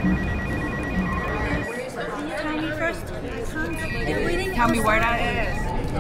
Tell me first. Tell me where that is.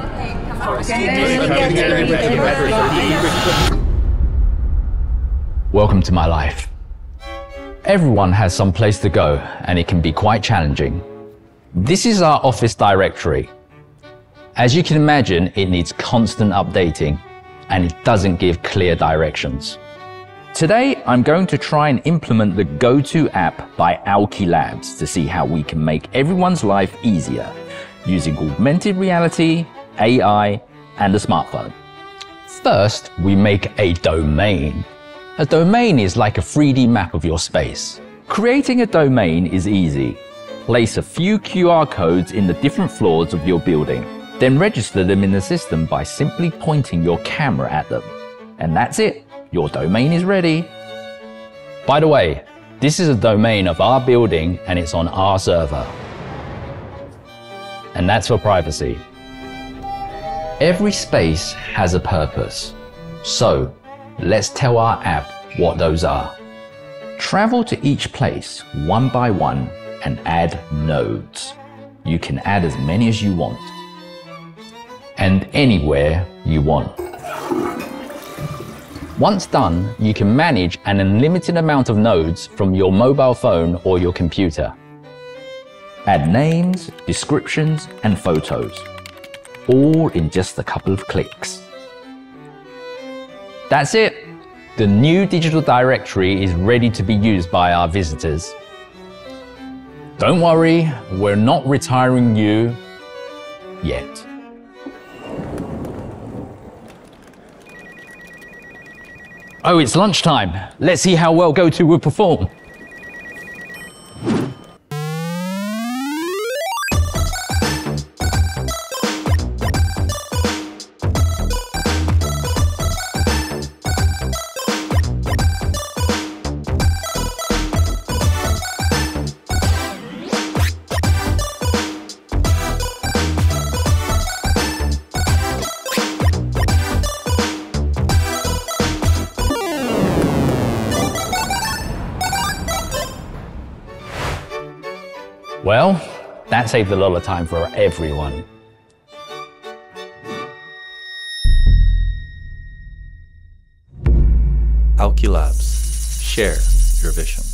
Welcome to my life. Everyone has some place to go, and it can be quite challenging. This is our office directory. As you can imagine, it needs constant updating, and it doesn't give clear directions. Today, I'm going to try and implement the Gotu app by Alki Labs to see how we can make everyone's life easier using augmented reality, AI, and a smartphone. First, we make a domain. A domain is like a 3D map of your space. Creating a domain is easy. Place a few QR codes in the different floors of your building, then register them in the system by simply pointing your camera at them. And that's it, your domain is ready. By the way, this is a domain of our building and it's on our server. And that's for privacy. Every space has a purpose. So, let's tell our app what those are. Travel to each place one by one and add nodes. You can add as many as you want. And anywhere you want. Once done, you can manage an unlimited amount of nodes from your mobile phone or your computer. Add names, descriptions, and photos, all in just a couple of clicks. That's it! The new digital directory is ready to be used by our visitors. Don't worry, we're not retiring you yet. Oh, it's lunchtime. Let's see how well Gotu will perform. Well, that saved a lot of time for everyone. Alki Labs. Share your vision.